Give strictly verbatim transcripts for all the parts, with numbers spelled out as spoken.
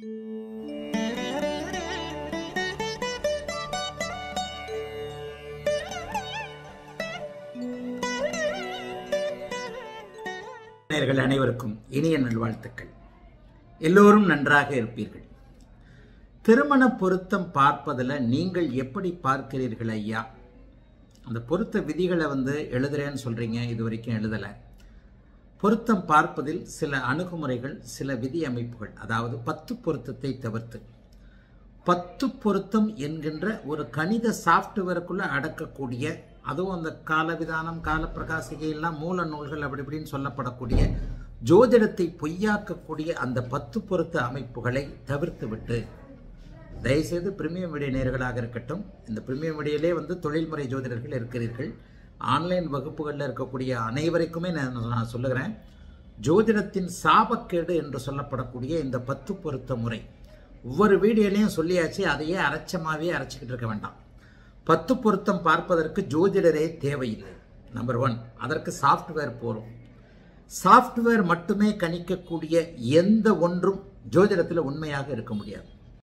அனைவருக்கும் இனிய நல்வாழ்த்துக்கள். எல்லோரும் நன்றாக இருப்பீர்கள். திருமண பொருத்தம் பார்ப்பதில் நீங்கள் எப்படி பார்க்கிறீர்கள் ஐயா? அந்த பொருத்த விதிகளை வந்து எழுதுறேன்னு சொல்றீங்க, இது வரைக்கும் எழுதலை. பொருத்தம் பார்ப்பதில் சில அணுகுமுறைகள், சில விதி அமைப்புகள், அதாவது பத்து பொருத்தத்தை தவிர்த்து பத்து பொருத்தம் என்கின்ற ஒரு கணித சாப்ட்வேருக்குள்ள அடக்கக்கூடிய, அதுவும் அந்த காலவிதானம், காலப்பிரகாசிகை எல்லாம் மூல நூல்கள் அப்படி இப்படின்னு சொல்லப்படக்கூடிய ஜோதிடத்தை பொய்யாக்கக்கூடிய அந்த பத்து பொருத்த அமைப்புகளை தவிர்த்து விட்டு தயவுசெய்து பிரிமியம் மீடியா நேயர்களாக இருக்கட்டும், இந்த பிரிமியம் மீடியாலே வந்து தொழில்முறை ஜோதிடர்கள் இருக்கிறீர்கள், ஆன்லைன் வகுப்புகளில் இருக்கக்கூடிய அனைவருக்குமே நான் நான் சொல்லுகிறேன், ஜோதிடத்தின் சாபக்கேடு என்று சொல்லப்படக்கூடிய இந்த பத்து பொருத்த முறை ஒவ்வொரு வீடியோலையும் சொல்லியாச்சு. அதையே அரைச்சமாகவே அரைச்சிக்கிட்டு இருக்க வேண்டாம். பத்து பொருத்தம் பார்ப்பதற்கு ஜோதிடரே தேவையில்லை. நம்பர் ஒன், அதற்கு சாஃப்ட்வேர் போரும். சாஃப்ட்வேர் மட்டுமே கணிக்கக்கூடிய எந்த ஒன்றும் ஜோதிடத்தில் உண்மையாக இருக்க முடியாது.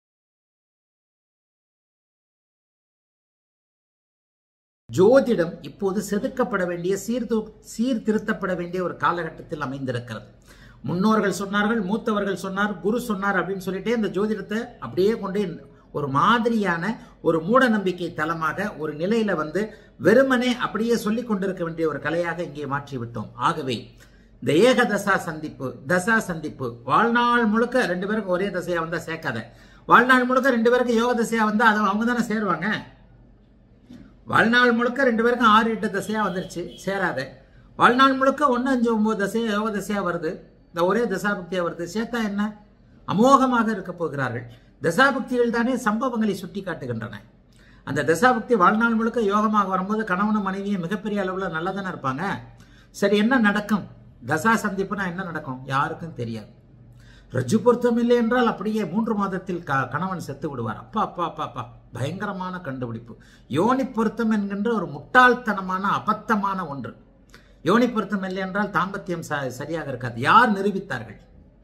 ஜோதிடம் இப்போது செதுக்கப்பட வேண்டிய, சீர்து சீர்திருத்தப்பட வேண்டிய ஒரு காலகட்டத்தில் அமைந்திருக்கிறது. முன்னோர்கள் சொன்னார்கள், மூத்தவர்கள் சொன்னார், குரு சொன்னார் அப்படின்னு சொல்லிட்டே இந்த ஜோதிடத்தை அப்படியே கொண்டு ஒரு மாதிரியான ஒரு மூட நம்பிக்கை தலமாக ஒரு நிலையில வந்து வெறுமனே அப்படியே சொல்லிக் கொண்டிருக்க வேண்டிய ஒரு கலையாக இங்கே மாற்றி விட்டோம். ஆகவே இந்த ஏக தசா சந்திப்பு, தசா சந்திப்பு, வாழ்நாள் முழுக்க ரெண்டு பேருக்கு ஒரே தசையா வந்தா சேர்க்காத. வாழ்நாள் முழுக்க ரெண்டு பேருக்கு யோக தசையா வந்தா அதை அவங்க தானே சேருவாங்க. வாழ்நாள் முழுக்க ரெண்டு பேருக்கும் ஆறு எட்டு தசையா வந்துருச்சு, சேராத. வாழ்நாள் முழுக்க ஒன்னு அஞ்சு ஒன்பது தசையா யோக தசையா வருது, இந்த ஒரே தசாபக்தியா வருது, சேர்த்தா என்ன? அமோகமாக இருக்க போகிறார்கள். தசாபக்திகள் தானே சம்பவங்களை சுட்டி காட்டுகின்றன. அந்த தசாபக்தி வாழ்நாள் முழுக்க யோகமாக வரும்போது கணவனும் மனைவியும் மிகப்பெரிய அளவில் நல்லா தானே இருப்பாங்க. சரி, என்ன நடக்கும்? தசா சந்திப்புனா என்ன நடக்கும்? யாருக்கும் தெரியாது. ரஜ்ஜு பொருத்தம் இல்லை என்றால் அப்படியே மூன்று மாதத்தில் கணவன் செத்து விடுவார். அப்பா அப்பா அப்பா அப்பா பயங்கரமான கண்டுபிடிப்பு. யோனி பொருத்தம் என்கின்ற ஒரு முட்டாள்தனமான அபத்தமான ஒன்று. யோனி பொருத்தம் இல்லை என்றால் தாம்பத்தியம் சரியாக இருக்காது. யார் நிரூபித்தார்கள்?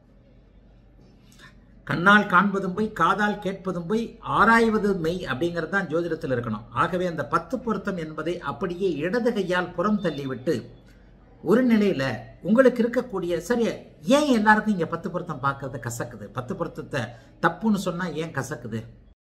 கண்ணால் காண்பதும் போய், காதால் கேட்பதும் போய், ஆராய்வது மெய் அப்படிங்கிறது தான் ஜோதிடத்தில் இருக்கணும். ஆகவே அந்த பத்து பொருத்தம் என்பதை அப்படியே இடது கையால் புறம் தள்ளிவிட்டு ஒரு நிலையில உங்களுக்கு இருக்கக்கூடிய, சரி, ஏன் எல்லாருக்கும் இங்க பத்து பொருத்தம் பார்க்கறது கசக்குது? பத்து பொருத்தத்தை தப்புன்னு சொன்னா ஏன் கசக்குது?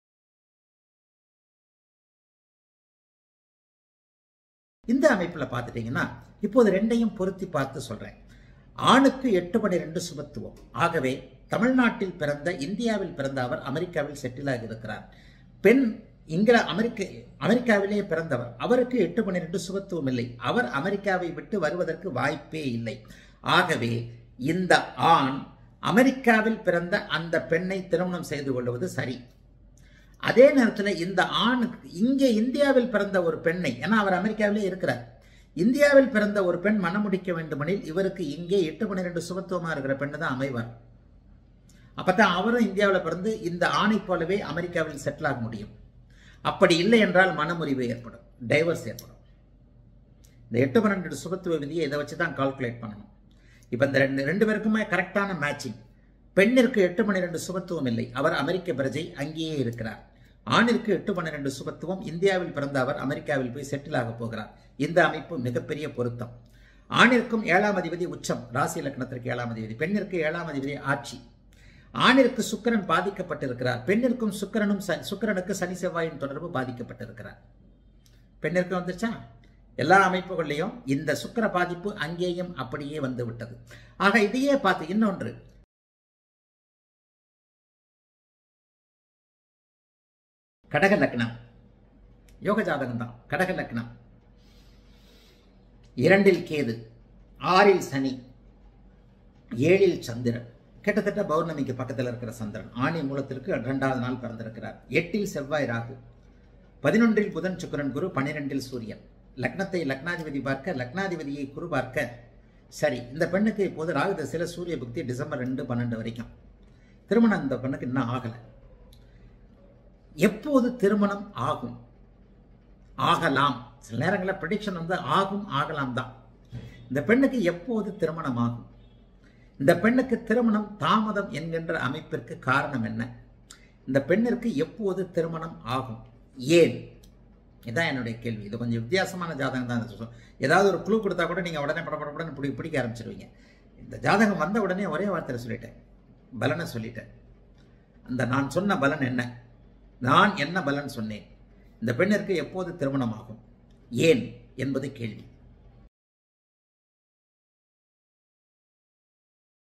இந்த அமைப்புல பார்த்துட்டீங்கன்னா இப்போது ரெண்டையும் பொருத்தி பார்த்து சொல்றேன். ஆணுக்கு எட்டு பன்னிரண்டு சுபத்துவம். ஆகவே தமிழ்நாட்டில் பிறந்த, இந்தியாவில் பிறந்த அவர் அமெரிக்காவில் செட்டில் ஆகி இருக்கிறார். பெண் இங்கில அமெரிக்க அமெரிக்காவிலே பிறந்தவர், அவருக்கு எட்டு பன்னிரண்டு சுபத்துவம் இல்லை. அவர் அமெரிக்காவை விட்டு வருவதற்கு வாய்ப்பே இல்லை. ஆகவே இந்த ஆண் அமெரிக்காவில் பிறந்த அந்த பெண்ணை திருமணம் செய்து கொள்வது சரி. அதே நேரத்தில் இந்த ஆணுக்கு இங்கே இந்தியாவில் பிறந்த ஒரு பெண்ணை, ஏன்னா அவர் அமெரிக்காவிலே இருக்கிறார், இந்தியாவில் பிறந்த ஒரு பெண் மணமுடிக்க வேண்டுமெனில் இவருக்கு இங்கே எட்டு பன்னிரண்டு சுபத்துவமா இருக்கிற பெண்ணு தான் அமைவார். அப்பதான் அவரும் இந்தியாவில் பிறந்து இந்த ஆணை போலவே அமெரிக்காவில் செட்டில் ஆக முடியும். அப்படி இல்லை என்றால் மனமுறிவு ஏற்படும், டைவர்ஸ் ஏற்படும். இந்த எட்டு பன்னிரண்டு சுபத்துவ விதியை இதை வச்சு தான் கால்குலேட் பண்ணணும். இப்போ இந்த ரெண்டு ரெண்டு பேருக்குமே கரெக்டான மேட்சிங். பெண்ணிற்கு எட்டு பன்னிரண்டு சுபத்துவம் இல்லை, அவர் அமெரிக்க பிரஜை, அங்கேயே இருக்கிறார். ஆணிற்கு எட்டு பன்னிரண்டு சுபத்துவம், இந்தியாவில் பிறந்த அவர் அமெரிக்காவில் போய் செட்டில் ஆக போகிறார். இந்த அமைப்பு மிகப்பெரிய பொருத்தம். ஆணிற்கும் ஏழாம் அதிபதி உச்சம், ராசி லக்னத்திற்கு ஏழாம் அதிபதி, பெண்ணிற்கு ஏழாம் அதிபதி ஆட்சி. ஆணிற்கு சுக்கிரன் பாதிக்கப்பட்டிருக்கிறார், பெண்ணிற்கும் சுக்கிரனும் சுக்கிரனுக்கு சனி செவ்வாயின் தொடர்பு பாதிக்கப்பட்டிருக்கிறார். பெண்ணிற்கு வந்துருச்சா? எல்லா அமைப்புகளையும் இந்த சுக்கிர பாதிப்பு அங்கேயும் அப்படியே வந்து விட்டது. ஆக இதையே பார்த்து இன்னொன்று, கடக லக்னம், யோக ஜாதகம் தான். கடக லக்னம், இரண்டில் கேது, ஆறில் சனி, ஏழில் சந்திரன், கிட்டத்தட்ட பௌர்ணமிக்கு பக்கத்தில் இருக்கிற சந்திரன், ஆணி மூலத்திற்கு இரண்டாவது நாள் பிறந்திருக்கிறார். எட்டில் செவ்வாய் ராகு, பதினொன்றில் புதன் சுக்கிரன் குரு, பன்னிரெண்டில் சூரியன். லக்னத்தை லக்னாதிபதி பார்க்க, லக்னாதிபதியை குரு பார்க்க. சரி, இந்த பெண்ணுக்கு இப்போது ராகு தசையில சூரிய புக்தி டிசம்பர் ரெண்டு பன்னெண்டு வரைக்கும். திருமணம் இந்த பெண்ணுக்கு இன்னும் ஆகல. எப்போது திருமணம் ஆகும்? ஆகலாம். சில நேரங்களில் ப்ரெடிக்ஷன் வந்து ஆகும், ஆகலாம் தான். இந்த பெண்ணுக்கு எப்போது திருமணம் ஆகும்? இந்த பெண்ணுக்கு திருமணம் தாமதம் என்கின்ற அமைப்பிற்கு காரணம் என்ன? இந்த பெண்ணிற்கு எப்போது திருமணம் ஆகும்? ஏன்? இதான் என்னுடைய கேள்வி. இது கொஞ்சம் வித்தியாசமான ஜாதகம் தான். ஏதாவது ஒரு குழு கொடுத்தா கூட நீங்கள் உடனே படப்படப்படன்னு பிடி பிடிக்க ஆரம்பிச்சிருவீங்க. இந்த ஜாதகம் வந்த உடனே ஒரே வார்த்தையில் சொல்லிட்டேன், பலனை சொல்லிட்டேன். அந்த நான் சொன்ன பலன் என்ன? நான் என்ன பலன் சொன்னேன்? இந்த பெண்ணிற்கு எப்போது திருமணம் ஆகும், ஏன் என்பது கேள்வி.